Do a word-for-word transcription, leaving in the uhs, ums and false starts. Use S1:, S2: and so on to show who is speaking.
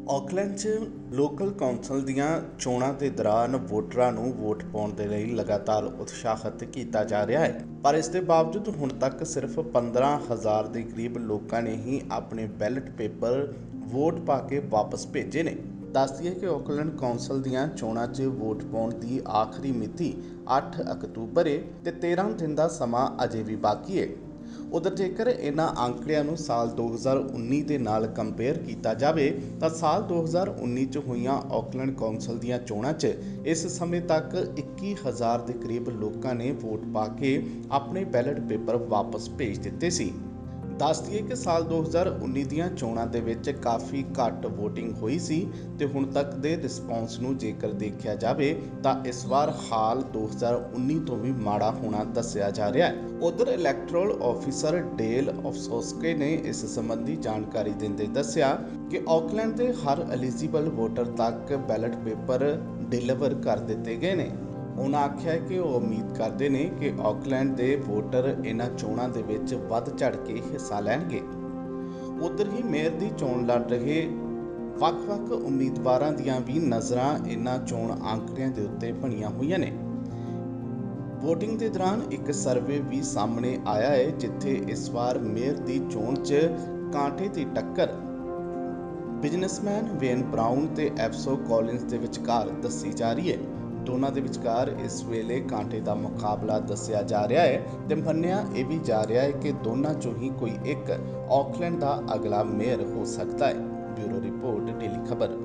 S1: Auckland 'ਚ local council ਦੀਆਂ ਚੋਣਾਂ ਦੇ ਦੌਰਾਨ ਵੋਟਰਾਂ ਨੂੰ ਵੋਟ ਪਾਉਣ ਦੇ ਲਈ ਲਗਾਤਾਰ ਉਤਸ਼ਾਹਿਤ ਕੀਤਾ ਜਾ ਰਿਹਾ ਹੈ, ਪਰ ਇਸ ਦੇ ਬਾਵਜੂਦ ਹੁਣ ਤੱਕ ਸਿਰਫ ਪੰਦਰਾਂ ਹਜ਼ਾਰ ਦੇ ਕਰੀਬ ਲੋਕਾਂ ਨੇ ਹੀ ਆਪਣੇ ਬੈਲਟ ਪੇਪਰ ਵੋਟ ਪਾ ਕੇ ਵਾਪਸ ਭੇਜੇ ਨੇ। ਦੱਸ ਦਈਏ ਕਿ ਆਕਲੈਂਡ ਕੌਂਸਲ ਦੀਆਂ ਚੋਣਾਂ 'ਚ ਵੋਟ ਪਾਉਣ ਦੀ ਆਖਰੀ ਮਿਤੀ ਅੱਠ ਅਕਤੂਬਰ ਹੈ ਤੇ ਤੇਰਾਂ ਦਿਨ ਦਾ ਸਮਾਂ ਅਜੇ ਵੀ ਬਾਕੀ ਹੈ। उधर जेकर इन्हां आंकड़ियां नूं साल दो हज़ार उन्नी के नाल कंपेयर किया जाए तो साल दो हज़ार उन्नी च होईयां ऑकलैंड कौंसल दीयां चोणां च इस समय तक इक्की हज़ार के करीब लोगों ने वोट पा के अपने बैलेट पेपर वापस भेज दिते सी। दस दईए कि साल दो हज़ार उन्नी दीयां चोणां दे विच काफ़ी घट वोटिंग हुई सी ते हुण तक दे रिस्पॉन्स नूं जेकर देखिया जाए तो इस बार हाल दो हज़ार उन्नी तो भी माड़ा होना दस्सिया जा रहा है। उधर इलैक्टोरल ऑफिसर डेल अफसोस्के ने इस संबंधी जानकारी देंदे दस्सिया कि ऑकलैंड के हर एलिजिबल वोटर तक बैलेट पेपर डिलीवर कर दिते गए ने। उन्होंने आख्या है कि वो उम्मीद करते हैं कि ऑकलैंड के वोटर इन्हां चोणां दे विच वध चढ़ के हिस्सा लैणगे। उधर ही मेयर की चोण लड़ रहे ਵੱਖ-ਵੱਖ उम्मीदवारों दीयां भी नज़रां इन्हां चोण आंकड़ियां दे उत्ते बणीआं होईआं ने। वोटिंग के दौरान एक सर्वे भी सामने आया है जिथे इस बार मेयर की चोण च कांटे की टक्कर बिजनेसमैन वेन ब्राउन ते एफसो कॉलिन्स के विचकार दसी जा रही है। दोनों के विचकार इस वेले कांटे का मुकाबला दसिया जा रहा है ते मन्निया यह भी जा रहा है कि दोनों चों ही कोई एक ऑकलैंड का अगला मेयर हो सकता है। ब्यूरो रिपोर्ट, डेली खबर।